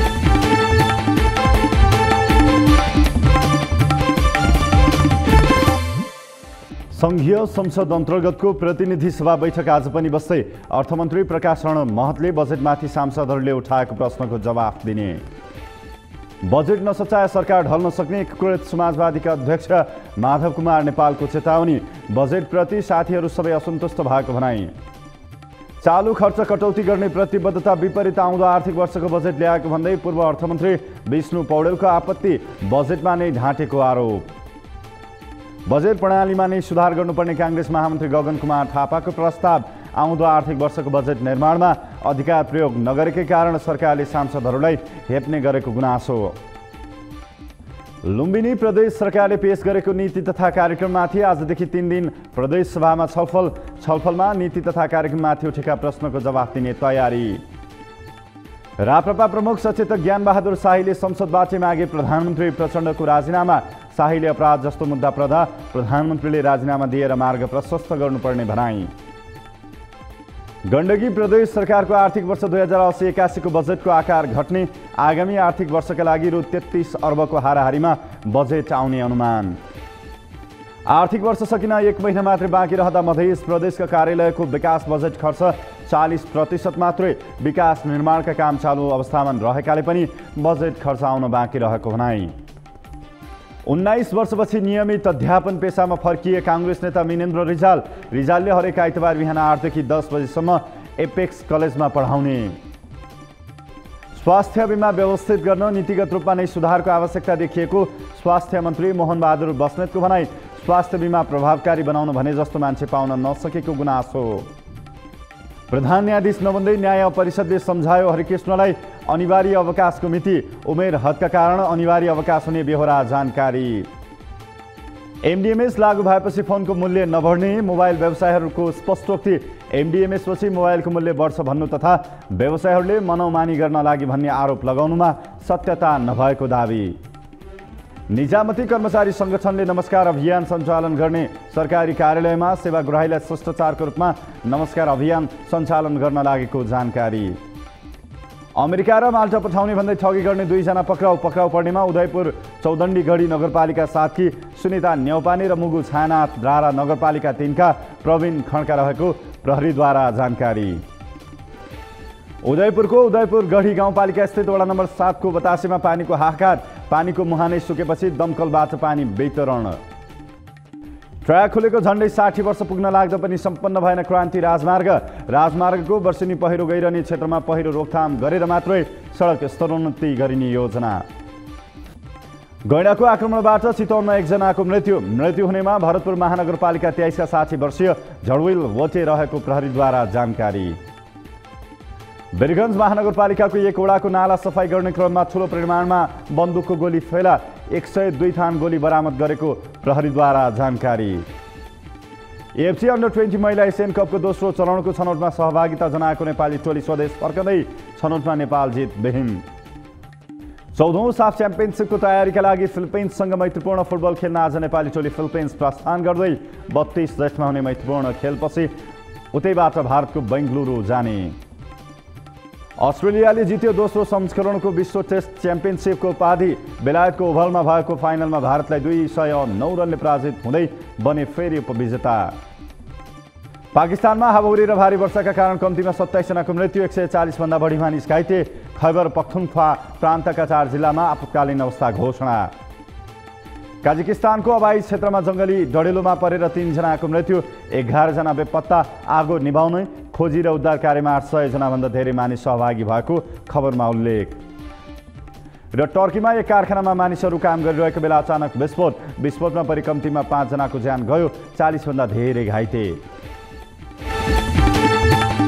संघीय संसद अन्तर्गतको प्रतिनिधि सभा बैठक आज पनि बस्दै अर्थमन्त्री प्रकाश शरण महतले बजेटमाथि सांसदहरूले उठाएको प्रश्नको जवाफ दिने। बजेट नसचाए सरकार ढल्न सक्ने एकीकृत समाजवादीका अध्यक्ष माधव कुमार नेपालको चेतावनी। बजेटप्रति साथीहरू सबै असन्तुष्ट भएको भनाई। चालु खर्च कटौती गर्ने प्रतिबद्धता विपरीत आउँदो आर्थिक वर्षको बजेट ल्याएको भन्दै पूर्व अर्थमन्त्री विष्णु पौडेलको आपत्ति। बजेटमा नै ढाँटेको आरोप। बजेट प्रणालीमा नै सुधार गर्नुपर्ने कांग्रेस महामन्त्री गगन कुमार थापाको प्रस्ताव। आउँदो आर्थिक वर्षको बजेट निर्माणमा अधिकार प्रयोग नगरेकै कारण सरकारले सांसदहरूलाई हेप्ने गरेको गुनासो। लुम्बिनी प्रदेश सरकारले पेश गरेको नीति तथा कार्यक्रममाथि आजदेखि 3 दिन प्रदेश सभामा छलफलमा नीति तथा कार्यक्रममाथि उठेका प्रश्नको जवाफ दिने तयारी। राप्रपा प्रमुख सचेतक ज्ञानबहादुर शाहीले संसदबाट मागे प्रधानमन्त्री प्रचण्डको राजीनामा। शाहीले अपराध जस्तो मुद्दा पर्दा प्रधानमन्त्रीले राजीनामा दिएर मार्ग प्रशस्त गर्नुपर्ने भनाई। गण्डकी प्रदेश सरकारको आर्थिक वर्ष 2080-81 को बजेटको आकार घट्ने। आगामी आर्थिक वर्षका लागि रु 33 अर्बको हाराहारीमा बजेट आउने अनुमान। आर्थिक वर्ष सकिन 1 महिना मात्रै बाँकी रहँदा मध्य प्रदेशका कार्यालयको विकास बजेट खर्च 40% मात्रै। विकास निर्माणका काम चालु अवस्थामा रहेकाले पनि बजेट खर्च आउन बाँकी रहेको भनाई। 19 वर्षपछि नियमित अध्यापन पेशामा फर्किए कांग्रेस नेता मिनेन्द्र रिजालले हरेक आइतबार बिहान 8 देखि 10 बजेसम्म एपेक्स कलेजमा पढाउने। स्वास्थ्य बीमा व्यवस्थित गर्न नीतिगत रूपमा नै सुधारको आवश्यकता देखिएको स्वास्थ्य मन्त्री मोहन बहादुर बस्नेतको भनाई। स्वास्थ्य बीमा प्रभावकारी बनाउन भने जस्तो मान्छे पाउन नसकेको गुनासो। प्रधान न्यायाधीश नबन्दै न्याय परिषदले सम्झायो हरिकृष्णलाई अनिवार्य अवकाशको मिति। उमेर हदका कारण अनिवार्य अवकाश हुने बेहोरा जानकारी। एमडीएमएस लागू भएपछि फोनको मूल्य नबढ्ने मोबाइल व्यवसायहरूको स्पष्टोक्ति। एमडीएमएस पछि मोबाइलको मूल्य बढ्छ भन्नु तथा व्यवसायहरूले मनोमानी गर्न लागि भन्ने आरोप लगाउनुमा सत्यता नभएको दावी। निजामती कर्मचारी संगठनले नमस्कार अभियान सञ्चालन गर्ने। सरकारी कार्यालयमा सेवाग्राहीलाई शिष्टाचारको रूपमा नमस्कार अभियान सञ्चालन गर्न लागेको जानकारी। अमेरिका र माल्टा पठाउने भन्दै ठगी गर्ने 2 जना पक्राउ पर्नेमा उदयपुर चौदण्डीगढी नगरपालिका 7 की सुनिता न्यौपाने र मुगु छानाथ द्वारा नगरपालिका 3 का प्रवीण खड्का रहेको प्रहरीद्वारा जानकारी। उदयपुर गढी गाउँपालिका स्थित वडा नम्बर 7 को बतासेमा पानीको हाहाकार। पानीको मुहानै सुकेपछि दमकलबाट पानी वितरण। ट्र्याक खुलेको झन्डै 60 वर्ष पुग्न लाग्दा पनि सम्पन्न भएन क्रान्ति राजमार्गको वर्षेनी पहिरो गइरहने क्षेत्रमा पहिरो रोकथाम गरेर मात्रै सडक स्तरोन्नति गरिने योजना। गैंडाको आक्रमणबाट चितवनमा 1 जनाको मृत्यु हुनेमा भरतपुर महानगरपालिका 23 का 60 वर्षीय झडविल वोटे रहेको प्रहरीद्वारा जानकारी। वीरगञ्ज महानगरपालिकाको 1 वडाको नाला सफाई गर्ने क्रममा ठूलो परिमाणमा बन्दुकको गोली फेला। 102 थान गोली बरामद गरेको प्रहरीद्वारा जानकारी। एएफसी अन्डर-20 महिला एसियन कपको दोस्रो चरणको छनौटमा सहभागिता जनाएको नेपाली टोली स्वदेश फर्कँदै। छनौटमा नेपाल जित बेहिम। 14औं साफ च्याम्पियनसिपको तयारीका लागि फिलिपिन्ससँग मैत्रीपूर्ण फुटबल खेल्न आज नेपाली टोली फिलिपिन्स प्रस्थान गर्दै 32 जेठमा हुने मैत्रीपूर्ण खेलपछि उतैबाट भारतको बेंगलुरु जाने। अस्ट्रेलियाले जित्यो दोस्रो संस्करणको विश्व टेस्ट च्याम्पियनसिपको उपाधि। बेलायतको ओभलमा भएको फाइनलमा भारतलाई 209 रनले पराजित हुँदै बने फेरि उपविजेता। पाकिस्तानमा हावाहुरी र भारी वर्षाका कारण कम्तीमा 27 जनाको मृत्यु। 140 भन्दा बढी मानिस घाइते। खैबर पख्तुनख्वा प्रान्तका 4 जिल्लामा आपतकालीन अवस्था घोषणा। काजाकिस्तानको अबाई क्षेत्रमा जंगली डढेलोमा परेर 3 जनाको मृत्यु। 11 जना बेपत्ता। आगो निभाउने खोजी र उद्धार कार्यमा 800 जना भन्दा धेरै मानिस सहभागी भएको खबरमा उल्लेख। र टर्कीमा 1 कारखानामा मानिसहरू काम गरिरहेको बेला अचानक विस्फोटमा परि कम्तीमा 5 जनाको ज्यान गयो। 40 भन्दा धेरै घाइते।